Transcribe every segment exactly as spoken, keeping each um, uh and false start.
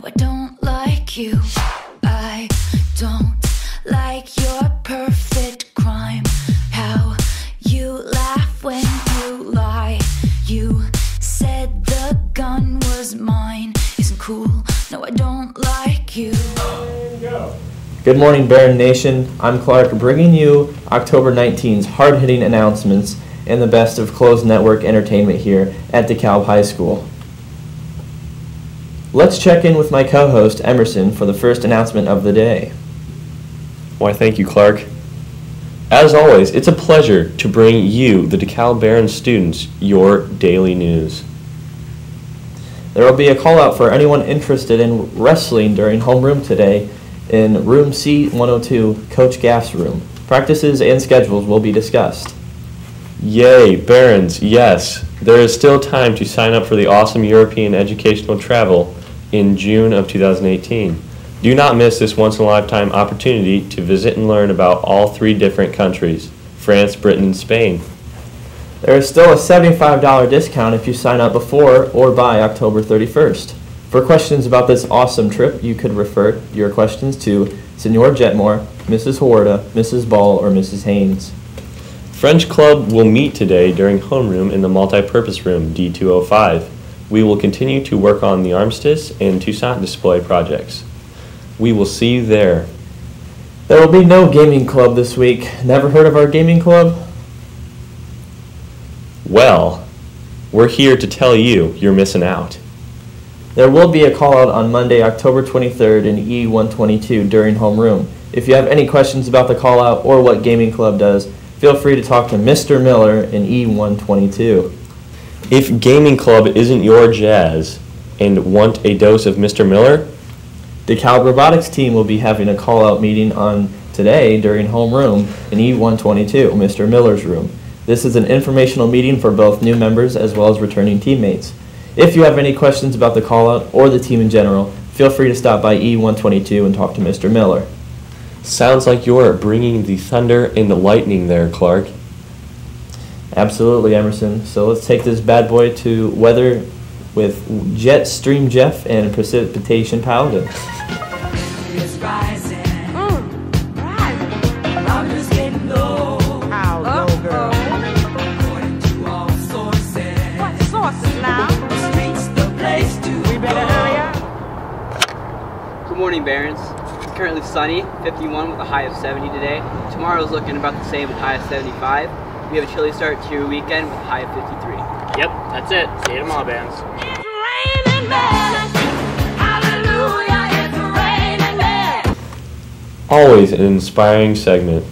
I don't like you. I don't like your perfect crime. How you laugh when you lie. You said the gun was mine. Isn't cool. No, I don't like you. Good morning, Barron Nation. I'm Clark, bringing you October nineteenth's hard-hitting announcements and the best of closed network entertainment here at DeKalb High School. Let's check in with my co-host, Emerson, for the first announcement of the day. Why, thank you, Clark. As always, it's a pleasure to bring you, the DeKalb Barron students, your daily news. There will be a call-out for anyone interested in wrestling during homeroom today in room C one oh two, Coach Gaff's room. Practices and schedules will be discussed. Yay, Barons, yes. There is still time to sign up for the awesome European educational travel in June of two thousand eighteen. Do not miss this once-in-a-lifetime opportunity to visit and learn about all three different countries, France, Britain, and Spain. There is still a seventy-five dollar discount if you sign up before or by October thirty-first. For questions about this awesome trip, you could refer your questions to Senor Jetmore, Missus Huerta, Missus Ball, or Missus Haynes. French Club will meet today during homeroom in the multi-purpose room D two oh five. We will continue to work on the Armistice and Toussaint display projects. We will see you there. There will be no gaming club this week. Never heard of our gaming club? Well, we're here to tell you you're missing out. There will be a call out on Monday, October twenty-third in E one twenty-two during homeroom. If you have any questions about the call out or what gaming club does, feel free to talk to Mister Miller in E one twenty-two. If gaming club isn't your jazz and want a dose of Mister Miller, the DeKalb Robotics team will be having a call-out meeting on today during homeroom in E one twenty-two, Mister Miller's room. This is an informational meeting for both new members as well as returning teammates. If you have any questions about the call-out or the team in general, feel free to stop by E one twenty-two and talk to Mister Miller. Sounds like you're bringing the thunder and the lightning there, Clark. Absolutely, Emerson. So let's take this bad boy to weather with Jet Stream Jeff and Precipitation Paladin. It's rising. Mm. Rising. I'm just getting low. How low, oh, girl? According to all sources. What sources now? The streets, the place to We better hurry up. Good morning, Barons. It's currently sunny, fifty-one with a high of seventy today. Tomorrow's looking about the same with a high of seventy-five. We have a chilly start to your weekend with a high of fifty-three. Yep, that's it. See you tomorrow, Barons. It's raining men. Hallelujah, it's raining men. Always an inspiring segment.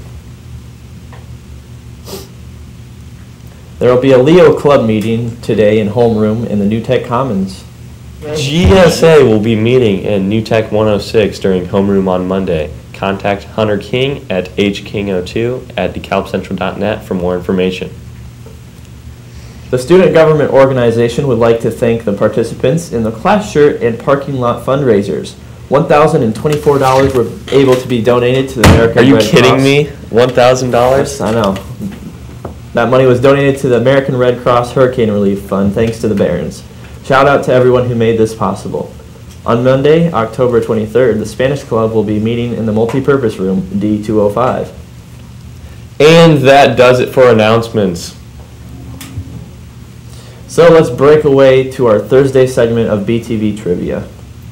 There will be a Leo Club meeting today in homeroom in the New Tech Commons. G S A will be meeting in New Tech one oh six during homeroom on Monday. Contact Hunter King at H King oh two at DeKalb Central dot net for more information. The Student Government Organization would like to thank the participants in the class shirt and parking lot fundraisers. one thousand twenty-four dollars were able to be donated to the American Red Cross. Are you kidding me? one thousand dollars? Yes, I know. That money was donated to the American Red Cross Hurricane Relief Fund thanks to the Barons. Shout out to everyone who made this possible. On Monday, October twenty-third, the Spanish Club will be meeting in the multi-purpose room, D two oh five. And that does it for announcements. So let's break away to our Thursday segment of B T V Trivia.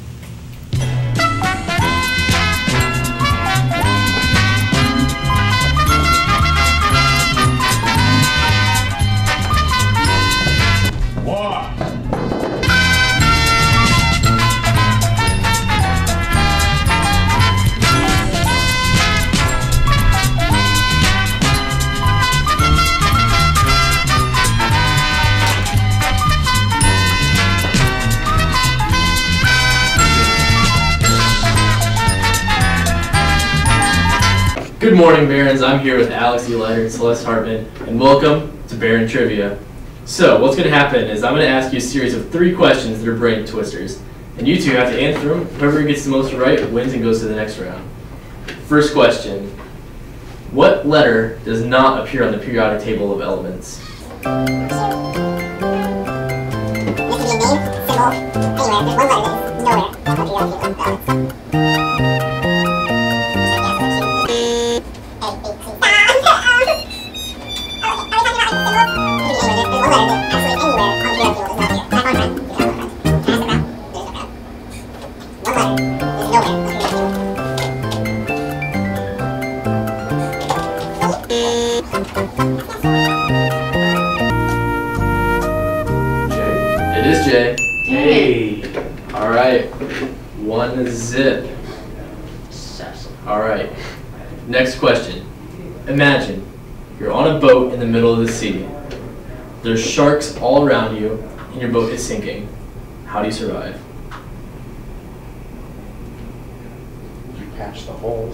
Good morning, Barons. I'm here with Alex E. Leiter and Celeste Hartman, and welcome to Baron Trivia. So, what's going to happen is I'm going to ask you a series of three questions that are brain twisters, and you two have to answer them. Whoever gets the most right wins and goes to the next round. First question: what letter does not appear on the periodic table of elements? This could be a name, symbol, anywhere. There's one letter that is nowhere on the periodic It is J. Hey. All right. One zip. All right. Next question. Imagine you're on a boat in the middle of the sea. There's sharks all around you, and your boat is sinking. How do you survive? You patch the holes.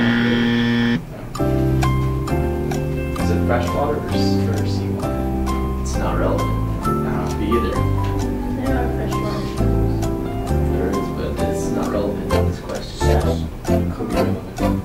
Is it freshwater or, s- or seawater? It's not relevant. No. Be either. There are freshwater There is, but it's not relevant to this question. Could be relevant.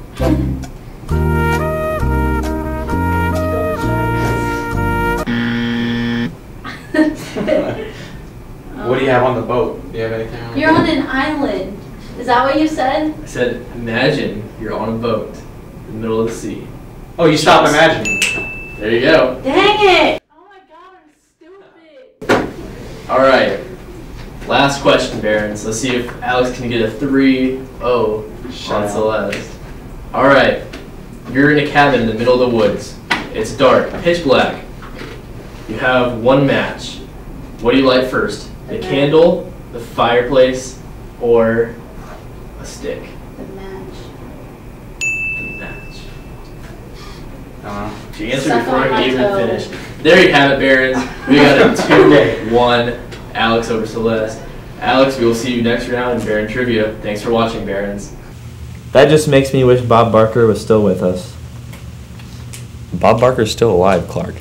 What do you have on the boat? Do you have anything on the You're boat? on an island. Is that what you said? I said, imagine you're on a boat in the middle of the sea. Oh, you stop imagining. There you go. Dang it! Oh my god, I'm stupid. All right. Last question, Barons. Let's see if Alex can get a three oh Shut on up. Celeste. All right. You're in a cabin in the middle of the woods. It's dark, pitch black. You have one match. What do you light first? The The candle, the fireplace, or a stick? The match. The match. Uh, She answered Suck before on I my could even toe. finish. There you have it, Barons. We got a two one Alex over Celeste. Alex, we will see you next round in Baron Trivia. Thanks for watching, Barons. That just makes me wish Bob Barker was still with us. Bob Barker's still alive, Clark.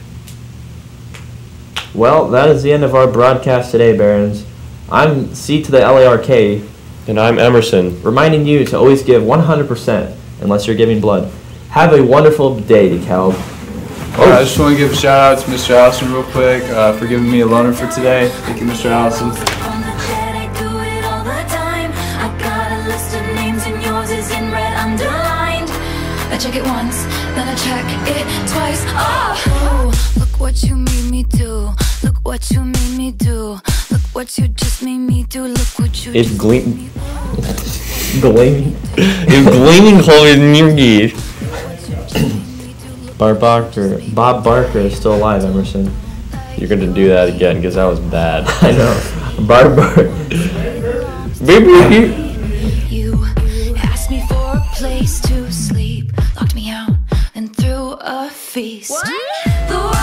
Well, that is the end of our broadcast today, Barons. I'm C to the L A R K, And I'm Emerson. reminding you to always give one hundred percent unless you're giving blood. Have a wonderful day, DeKalb. Uh, I just want to give a shout out to Mister Allison real quick uh, for giving me a loaner for today. Thank you, Mister Allison. On the jet, I do it all the time. I got a list of names and yours is in red underlined. I check it once, then I check it twice. Oh, oh look what you made me do. Look what you made me do. Look what you just made me do. Look what you It's just gleam- made me do. Gleaming. It's gleaming hole in your gear. Bob Barker. Bob Barker is still alive, Emerson. You're gonna do that again because that was bad. I know. Bob Barker. Baby. You asked me for a place to sleep, locked me out, and threw a feast. The